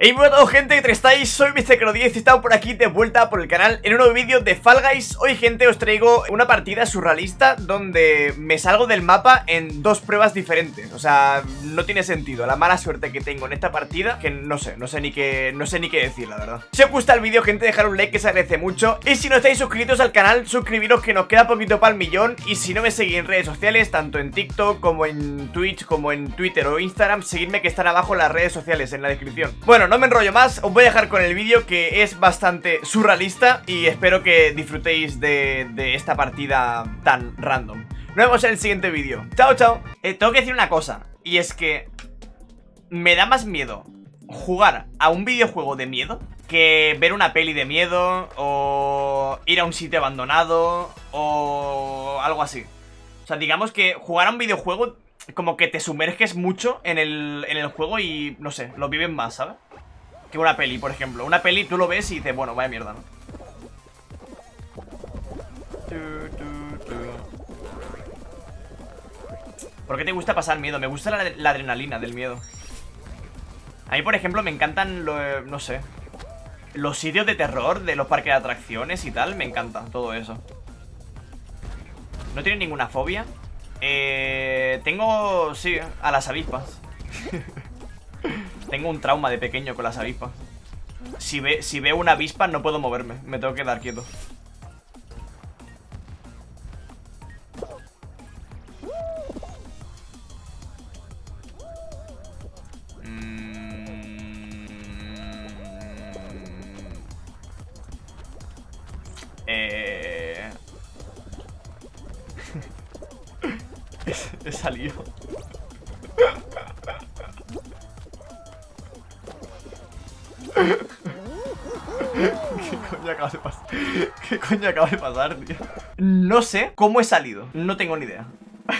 Hey, bueno a todos, gente, ¿qué tal estáis? Soy MrCro10 y estamos por aquí de vuelta por el canal en un nuevo vídeo de Fall Guys. Hoy, gente, os traigo una partida surrealista donde me salgo del mapa en dos pruebas diferentes. O sea, no tiene sentido la mala suerte que tengo en esta partida, que no sé ni qué decir, la verdad. Si os gusta el vídeo, gente, dejad un like, que se agradece mucho. Y si no estáis suscritos al canal, suscribiros, que nos queda poquito para el millón. Y si no me seguís en redes sociales, tanto en TikTok como en Twitch, como en Twitter o Instagram, seguidme, que están abajo las redes sociales en la descripción. Bueno, no me enrollo más, os voy a dejar con el vídeo, que es bastante surrealista y espero que disfrutéis de esta partida tan random. Nos vemos en el siguiente vídeo. Chao, chao. Tengo que decir una cosa, y es que me da más miedo jugar a un videojuego de miedo que ver una peli de miedo o ir a un sitio abandonado o algo así. O sea, digamos que jugar a un videojuego como que te sumerges mucho en el juego y, no sé, lo vives más, ¿sabes? Que una peli, por ejemplo. Una peli tú lo ves y dices, bueno, vaya mierda, ¿no? ¿Por qué te gusta pasar miedo? Me gusta la adrenalina del miedo. A mí, por ejemplo, me encantan, no sé, los sitios de terror de los parques de atracciones y tal. Me encanta todo eso. ¿No tienes ninguna fobia? Tengo, sí, a las avispas. Tengo un trauma de pequeño con las avispas. Si veo una avispa no puedo moverme, me tengo que quedar quieto. He salido. ¿Qué coño acaba de pasar? ¿Qué coño acaba de pasar, tío? No sé cómo he salido. No tengo ni idea.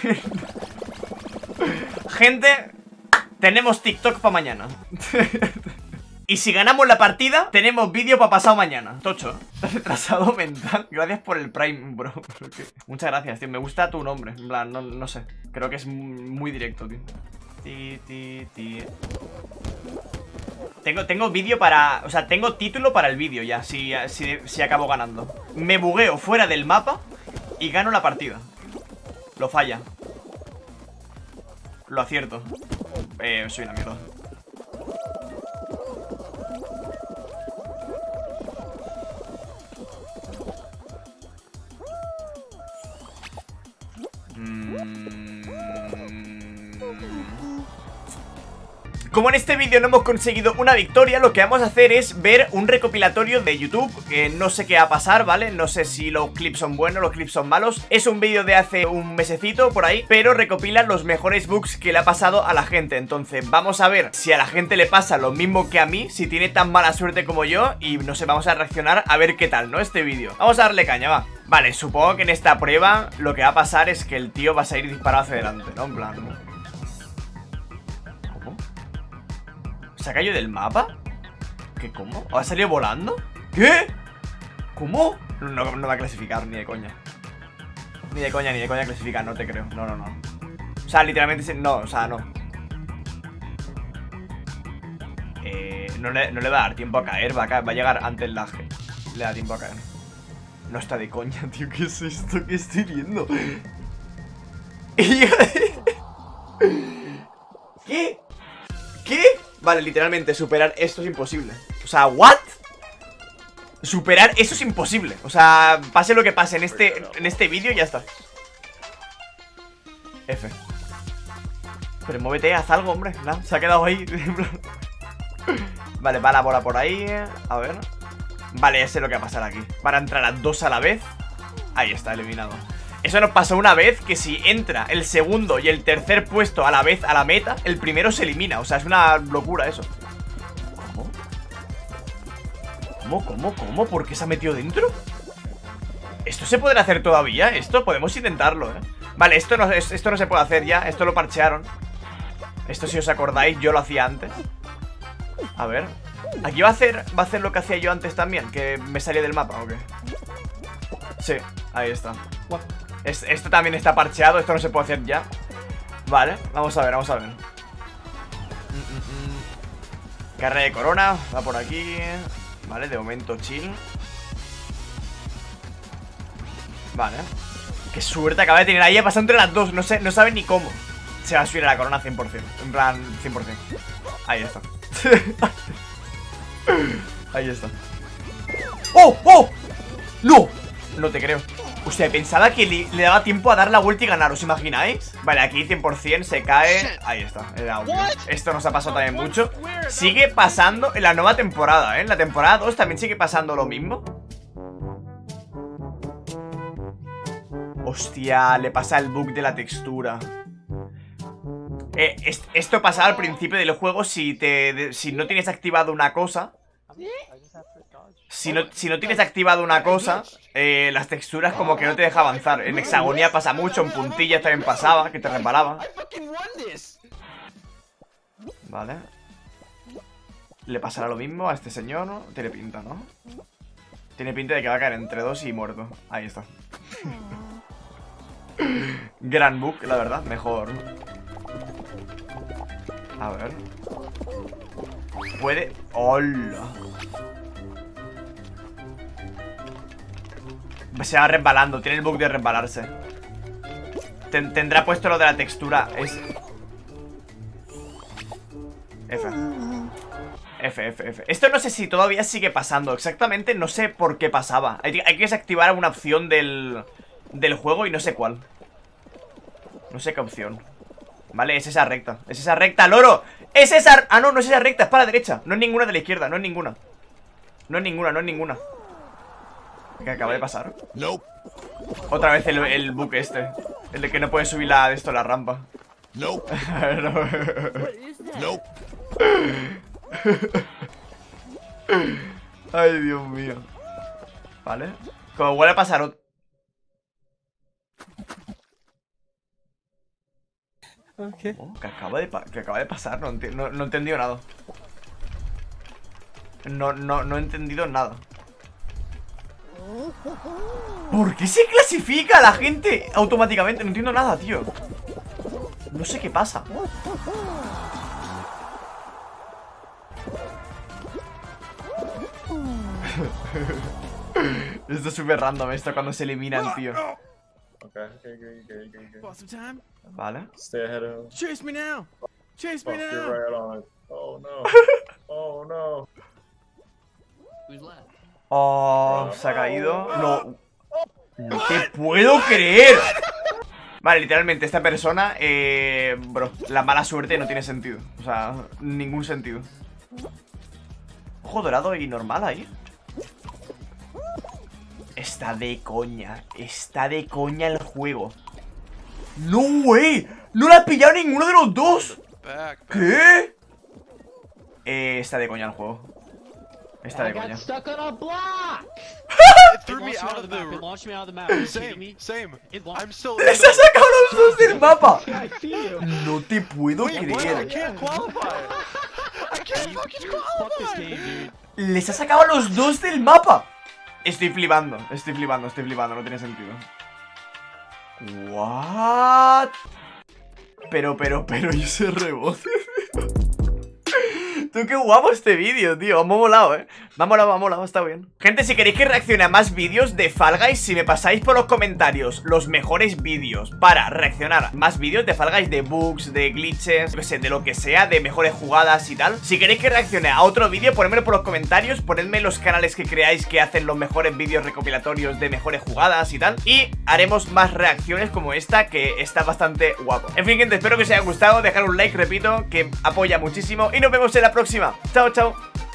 Gente, tenemos TikTok para mañana. Y si ganamos la partida, tenemos vídeo para pasado mañana. Tocho, retrasado mental. Gracias por el Prime, bro. Muchas gracias, tío. Me gusta tu nombre. En plan, no sé. Creo que es muy directo, tío. Tengo vídeo para... O sea, tengo título para el vídeo ya, si acabo ganando. Me bugueo fuera del mapa y gano la partida. Lo falla. Lo acierto. Soy una mierda. Como en este vídeo no hemos conseguido una victoria, lo que vamos a hacer es ver un recopilatorio de YouTube, que no sé qué va a pasar, ¿vale? No sé si los clips son buenos, los clips son malos. Es un vídeo de hace un mesecito por ahí, pero recopilan los mejores bugs que le ha pasado a la gente. Entonces vamos a ver si a la gente le pasa lo mismo que a mí, si tiene tan mala suerte como yo. Y no sé, vamos a reaccionar a ver qué tal, ¿no? Este vídeo. Vamos a darle caña, va. Vale, supongo que en esta prueba lo que va a pasar es que el tío va a salir disparado hacia adelante, ¿no? En plan, ¿no? ¿Se ha caído del mapa? ¿Qué? ¿Cómo? ¿O ha salido volando? ¿Qué? ¿Cómo? No va a clasificar, ni de coña. Ni de coña clasificar, no te creo. No. O sea, literalmente no, o sea, no. No le va a dar tiempo a caer, va a llegar antes el lag. Le da tiempo a caer. No está de coña, tío. ¿Qué es esto que estoy viendo? ¿Qué? ¿Qué? Vale, literalmente, superar esto es imposible. O sea, ¿what? Superar eso es imposible. O sea, pase lo que pase en este vídeo, ya está. F. Pero muévete, haz algo, hombre. Nada, se ha quedado ahí. Vale, va la bola por ahí. A ver. Vale, ya sé lo que va a pasar aquí. Van a entrar a dos a la vez. Ahí está, eliminado. Eso nos pasó una vez, que si entra el segundo y el tercer puesto a la vez a la meta, el primero se elimina. O sea, es una locura eso. ¿Cómo? ¿Por qué se ha metido dentro? ¿Esto se podrá hacer todavía? Esto podemos intentarlo, ¿eh? Vale, esto no se puede hacer ya. Esto lo parchearon. Esto, si os acordáis, yo lo hacía antes. A ver. Aquí va a hacer lo que hacía yo antes también, que me salía del mapa, ¿o qué? Sí, ahí está. Esto también está parcheado, esto no se puede hacer ya. Vale, vamos a ver. Carrera de corona, va por aquí. Vale, de momento chill. Vale. Qué suerte acaba de tener ahí, ha pasado entre las dos. No sabe ni cómo se va a subir a la corona 100%. En plan, 100%. Ahí está. Ahí está. ¡Oh! ¡Oh! ¡No! No te creo. O sea, pensaba que le daba tiempo a dar la vuelta y ganar, ¿os imagináis? Vale, aquí 100% se cae. Ahí está, era obvio. Esto nos ha pasado también mucho. Sigue pasando en la nueva temporada, ¿eh? En la temporada 2 también sigue pasando lo mismo. Hostia, le pasa el bug de la textura. Esto pasaba al principio del juego si no tienes activado una cosa. Si no tienes activado una cosa, las texturas como que no te deja avanzar. En hexagonía pasa mucho, en puntillas también pasaba, que te resbalaba. Vale. ¿Le pasará lo mismo a este señor? ¿No? Tiene pinta, ¿no? Tiene pinta de que va a caer entre dos y muerto. Ahí está. Gran bug, la verdad, mejor. A ver. Puede... ¡Hola! Se va resbalando, tiene el bug de resbalarse. Tendrá puesto lo de la textura. Es... F. Esto no sé si todavía sigue pasando. Exactamente no sé por qué pasaba. Hay que desactivar una opción del juego y no sé cuál. No sé qué opción. Vale, es esa recta. Es esa recta, loro. Es esa... Ah, no es esa recta, es para la derecha. No es ninguna de la izquierda, no es ninguna. No es ninguna. ¿Qué acaba de pasar? Nope. Otra vez el bug este. El de que no puedes subir la rampa. Nope. Nope. Ay, Dios mío. Vale. Como vuelve a pasar otro. Okay. Oh, ¿qué acaba de pasar? No he entendido nada. No he entendido nada. ¿Por qué se clasifica a la gente automáticamente? No entiendo nada, tío. No sé qué pasa. Esto es súper random, esto cuando se eliminan, tío. Okay. Vale. Stay ahead of him. Chase me now! Chase me Fuck, now! you're right on it. Oh no. Oh no. Oh, se ha caído. No te puedo creer. Vale, literalmente esta persona, bro, la mala suerte no tiene sentido. O sea, ningún sentido. Ojo dorado y normal ahí. Está de coña el juego. ¡No, güey! ¡No la ha pillado ninguno de los dos! ¿Qué? Está de coña el juego. Está de coña. ¡Les ha sacado los dos del mapa! No te puedo creer. ¡Les ha sacado los dos del mapa! Estoy flipando, no tiene sentido. What? Pero, ¿y ese rebote? Tú, qué guapo este vídeo, tío. Me ha molado, Me ha molado, está bien. Gente, si queréis que reaccione a más vídeos de Fall Guys, si me pasáis por los comentarios los mejores vídeos para reaccionar a más vídeos de Fall Guys, de bugs, de glitches, no sé, de lo que sea, de mejores jugadas y tal. Si queréis que reaccione a otro vídeo, ponedmelo por los comentarios, ponedme los canales que creáis que hacen los mejores vídeos recopilatorios de mejores jugadas y tal. Y haremos más reacciones como esta, que está bastante guapo. En fin, gente, espero que os haya gustado. Dejar un like, repito, que apoya muchísimo. Y nos vemos en la próxima. Chao, chao.